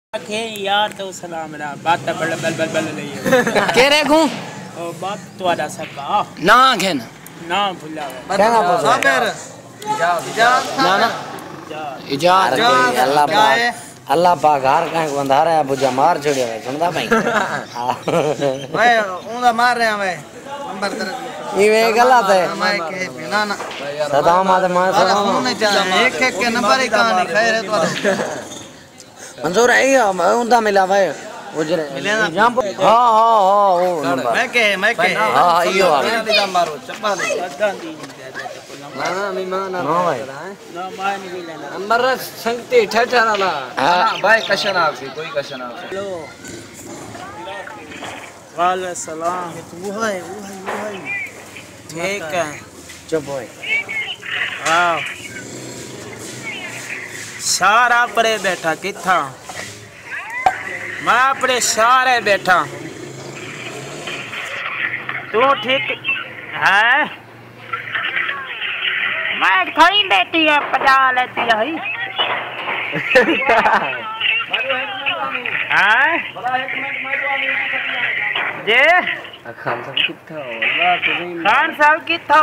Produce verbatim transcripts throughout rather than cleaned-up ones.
के यार तो सलाम ना बात बल बल बल बल नहीं केरे को ओ बात तोड़ा सका ना खेन ना भूला कहना साबिर इजाज ना ना इजाज अल्लाह पाक अल्लाह पाक हर कहीं को अंधारा है बुझा मार छोड़िया है सुनदा भाई भाई उंदा मार रहे हैं भाई नंबर तेरे ये गलत है मैं के ना ना सदाम आदे मैं सदाम नहीं चाहिए एक एक के नंबर ही कहानी खैर है तो मंजूर है या उंदा मिला भाई उजरे जंप हां हां हां वो नंबर मैं के मैं के हां यो मैं मारो चप्पा ले ना ना मैं ना ना भाई ना मैं नहीं लेना नंबर संगते ठठा वाला हां भाई कशन आपसे कोई कशन आपसे हेलो वाले सलाम वो है वो है वो है ठीक है चुप होए हां सारा परे बैठा किथा मैं अपने सारे बैठा तू ठीक है मैं खड़ी बैठी है पजा लेती है हैं जे खान साहब किथा अल्लाह तुझे खान साहब किथा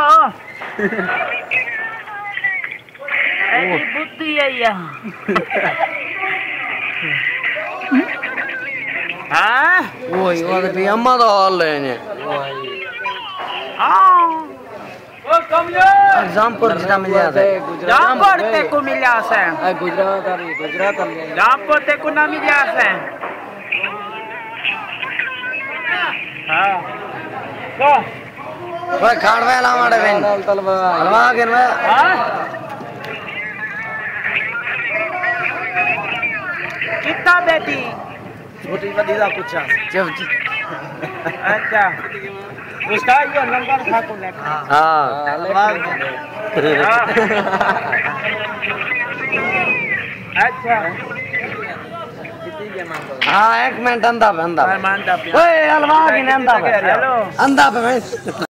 ऐसी बुद्धि है यहाँ हाँ वही वो तो अम्मा तो हाल है ने हाँ एग्जाम्पल जितना मिल जाता है जामपुर ते को मिला से गुजरात आ रही गुजरात आ रही जामपुर ते को ना मिला से हाँ को वो खाड़वे ला मारे बेन हलवा के में हाँ कितना बेटी छोटी बड़ी दा कुछ चुप अच्छा उसका ये नंबर था को लेकर हां अच्छा हां एक मिनट अंधा पे अंधा मैं मानता ओए हलवा के अंधा पे हेलो अंधा पे